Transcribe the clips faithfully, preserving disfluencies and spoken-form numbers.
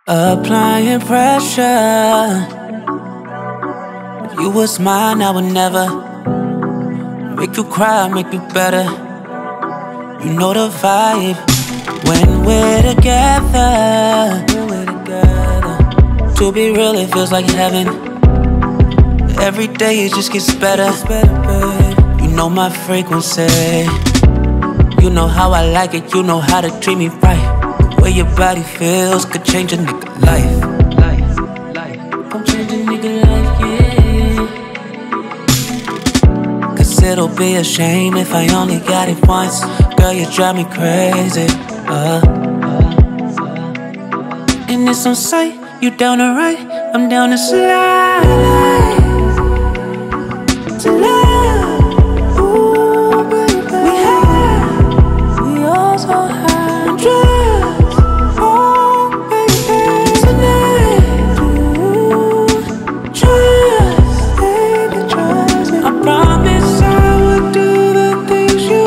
Applying pressure. If you was mine, I would never make you cry, make you better. You know the vibe when we're together. We're together. To be real, it feels like heaven. Every day it just gets better. You know my frequency. You know how I like it. You know how to treat me right. The way your body feels could change a nigga life. Life, life. Come change a nigga life, yeah. Cause it'll be a shame if I only got it once. Girl, you drive me crazy. Uh, uh, uh. And it's on sight. You down to right, I'm down to slide. To love, ooh baby. We high, we all so high on drugs, oh baby. Tonight, ooh, trust, baby, trust me. I promise I would do the things you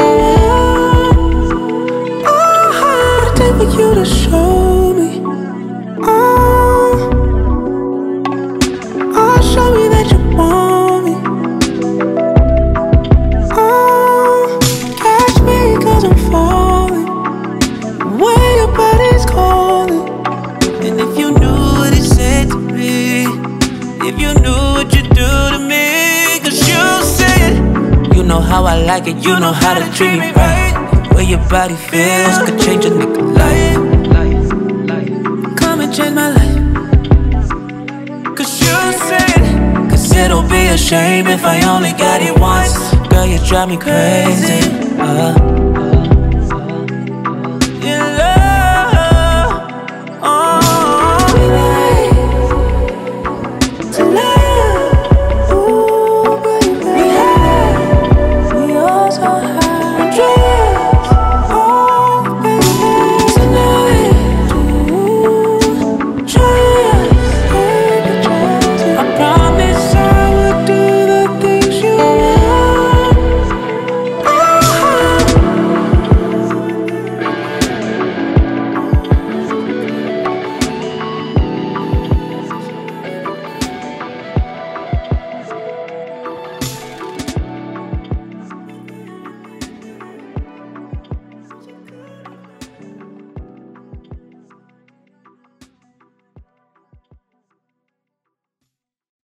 want. Oh, hard to take for you to show me. Show me that you want me. Oh, catch me cause I'm falling. When your body's calling. And if you knew what it said to me, if you knew what you do to me, cause you said, you know how I like it, you know how to treat me right. The way your body feels could change a nigga life. Come and change my life. Cause you said, it'll be a shame if I only got it once. Girl, you drive me crazy.